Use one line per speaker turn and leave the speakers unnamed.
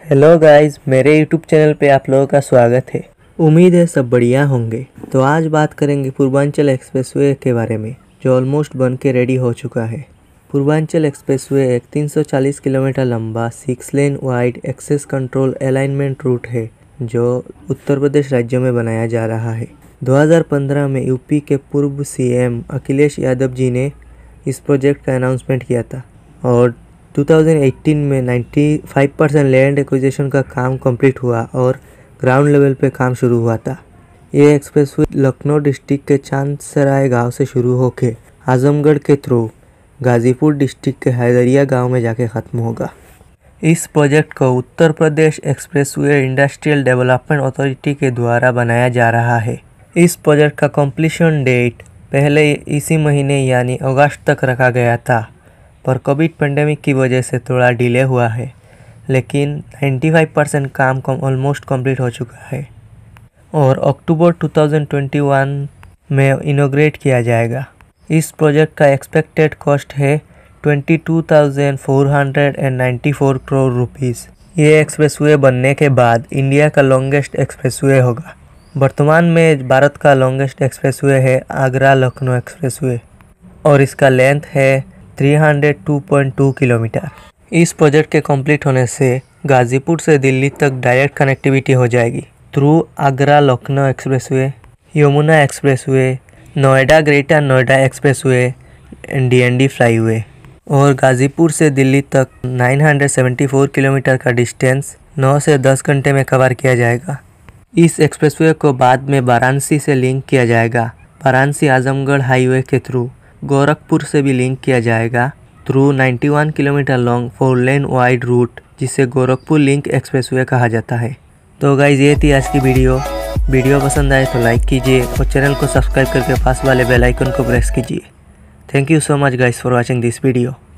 Hello guys, मेरे YouTube channel पे आप लोगों का स्वागत है। उम्मीद है सब बढ़िया होंगे। तो आज बात करेंगे पूर्वांचल एक्सप्रेसवे के बारे में, जो ऑलमोस्ट बन के रेडी हो चुका है। पूर्वांचल एक्सप्रेसवे एक 340 किलोमीटर लंबा 6 lane wide access control alignment route है, जो उत्तर प्रदेश राज्य में बनाया जा रहा है। 2015 में यूपी के पूर्व सीएम अखिलेश यादव जी ने इस प्रोजेक्ट का अनाउंसमेंट किया था और 2018 में 95% लैंड एक्विजिशन का काम कंप्लीट हुआ और ग्राउंड लेवल पे काम शुरू हुआ था। ये एक्सप्रेसवे लखनऊ डिस्ट्रिक्ट के चांदसराय गांव से शुरू होकर आजमगढ़ के थ्रू गाजीपुर डिस्ट्रिक्ट के हैदरिया गांव में जाके ख़त्म होगा। इस प्रोजेक्ट को Uttar Pradesh expressway industrial development authority के द्वारा बनाया जा रहा है। इस प्रोजेक्ट का कंप्लीशन डेट पहले इसी महीने यानी अगस्त तक रखा गया था, पर कोविड पेंडेमिक की वजह से थोड़ा डिले हुआ है, लेकिन 95% काम ऑलमोस्ट कंप्लीट हो चुका है और अक्टूबर 2021 में इनॉग्रेट किया जाएगा। इस प्रोजेक्ट का एक्सपेक्टेड कॉस्ट है 22,494 करोड़ रुपीज़। ये एक्सप्रेसवे बनने के बाद इंडिया का लॉन्गेस्ट एक्सप्रेसवे होगा। वर्तमान में भारत का लॉन्गेस्ट एक्सप्रेसवे है आगरा लखनऊ एक्सप्रेसवे और इसका लेंथ है 302.2 किलोमीटर। इस प्रोजेक्ट के कंप्लीट होने से गाजीपुर से दिल्ली तक डायरेक्ट कनेक्टिविटी हो जाएगी through Agra Lucknow expressway, Yamuna expressway, Noida greater Noida expressway, DND flyway और गाजीपुर से दिल्ली तक 974 किलोमीटर का डिस्टेंस 9 से 10 घंटे में कवर किया जाएगा। इस एक्सप्रेसवे को बाद में वाराणसी से लिंक किया जाएगा। वाराणसी आजमगढ़ हाईवे के थ्रू गोरखपुर से भी लिंक किया जाएगा through 91 kilometre long 4 lane wide route, जिसे गोरखपुर लिंक एक्सप्रेसवे कहा जाता है। तो गाइस, ये थी आज की वीडियो पसंद आए तो लाइक कीजिए और चैनल को सब्सक्राइब करके पास वाले बेल आइकन को प्रेस कीजिए। Thank you so much guys for watching this video.